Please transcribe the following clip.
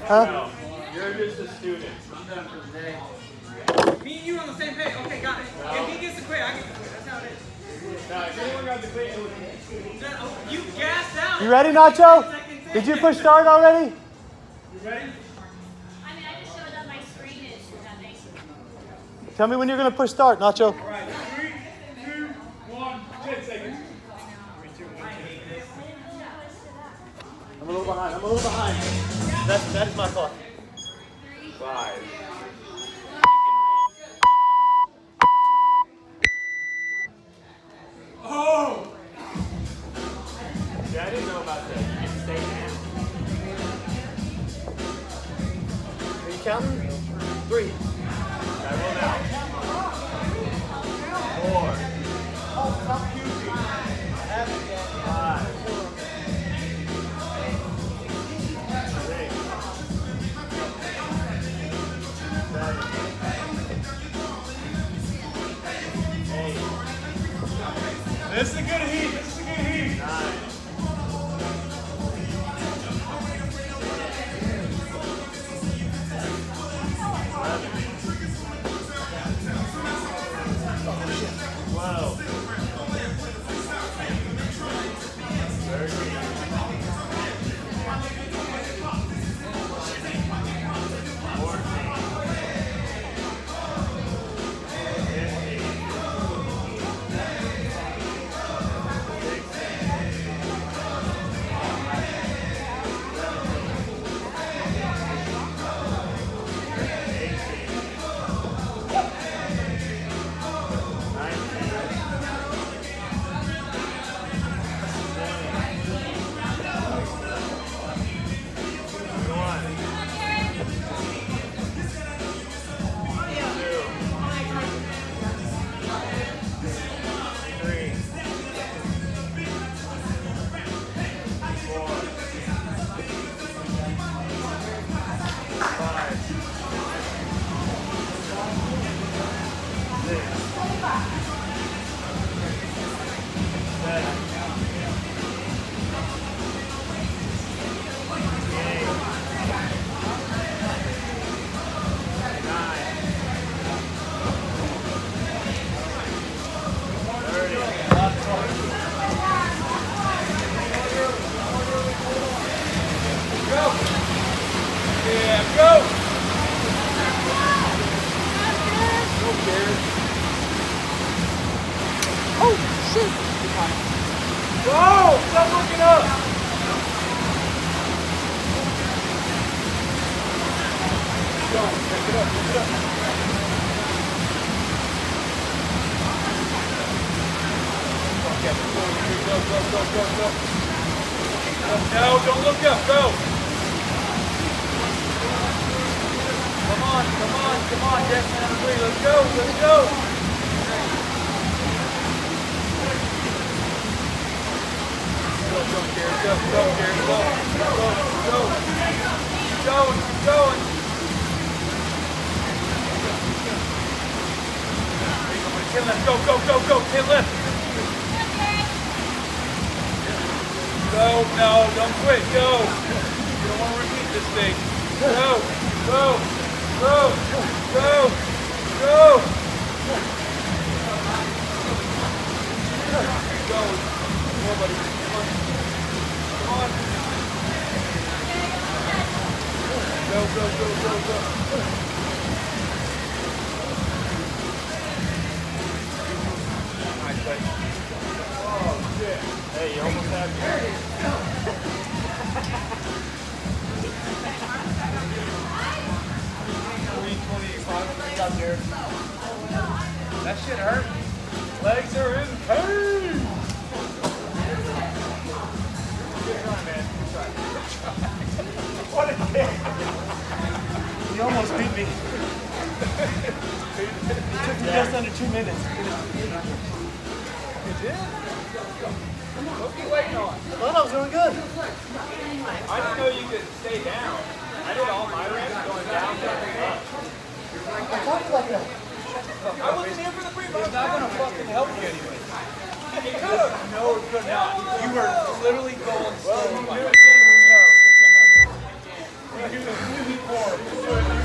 Huh? No, you're just a student. I'm done for the day. Me and you are on the same page. Okay, got it. No. If he gets the quit, I get the quit. That's how it is. Now, if anyone got the quit, it would be. You gassed out. You ready, Nacho? Did you push start already? You ready? I mean, I just showed that my screen is that nice. Tell me when you're going to push start, Nacho. All right, 3, 2, 1, 10 seconds. I'm a little behind. That is my fault. 5. Oh! Yeah, I didn't know about that. You can stay down. Are you counting? 3. I will now. 4. Oh, stop using. 5. 6. 7. 8. This is a good heat. 9. 12. 13. 14. You were literally going slow. give it a really hard.